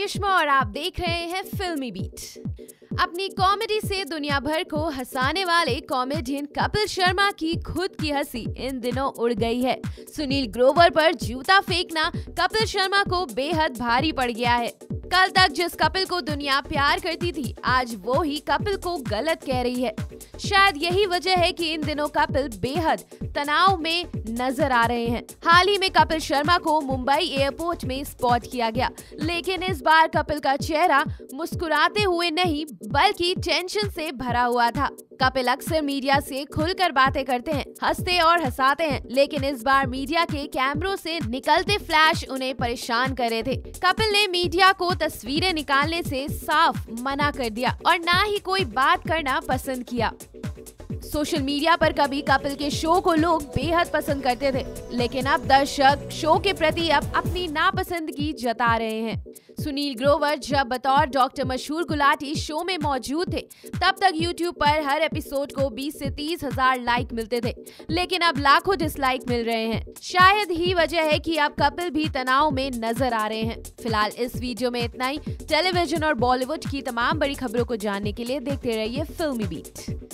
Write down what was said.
सुषमा और आप देख रहे हैं फिल्मी बीट। अपनी कॉमेडी से दुनिया भर को हंसाने वाले कॉमेडियन कपिल शर्मा की खुद की हंसी इन दिनों उड़ गई है। सुनील ग्रोवर पर जूता फेंकना कपिल शर्मा को बेहद भारी पड़ गया है। कल तक जिस कपिल को दुनिया प्यार करती थी, आज वो ही कपिल को गलत कह रही है। शायद यही वजह है कि इन दिनों कपिल बेहद तनाव में नजर आ रहे हैं। हाल ही में कपिल शर्मा को मुंबई एयरपोर्ट में स्पॉट किया गया, लेकिन इस बार कपिल का चेहरा मुस्कुराते हुए नहीं बल्कि टेंशन से भरा हुआ था। कपिल अक्सर मीडिया से खुलकर बातें करते हैं, हंसते और हंसाते हैं, लेकिन इस बार मीडिया के कैमरों से निकलते फ्लैश उन्हें परेशान कर रहे थे। कपिल ने मीडिया को तस्वीरें निकालने से साफ मना कर दिया और ना ही कोई बात करना पसंद किया। सोशल मीडिया पर कभी कपिल के शो को लोग बेहद पसंद करते थे, लेकिन अब दर्शक शो के प्रति अब अपनी नापसंदगी जता रहे हैं। सुनील ग्रोवर जब बतौर डॉक्टर मशहूर गुलाटी शो में मौजूद थे, तब तक यूट्यूब पर हर एपिसोड को 20 से 30 हजार लाइक मिलते थे, लेकिन अब लाखों डिसलाइक मिल रहे हैं। शायद ही वजह है कि अब कपिल भी तनाव में नजर आ रहे हैं। फिलहाल इस वीडियो में इतना ही। टेलीविजन और बॉलीवुड की तमाम बड़ी खबरों को जानने के लिए देखते रहिए फिल्मी बीट।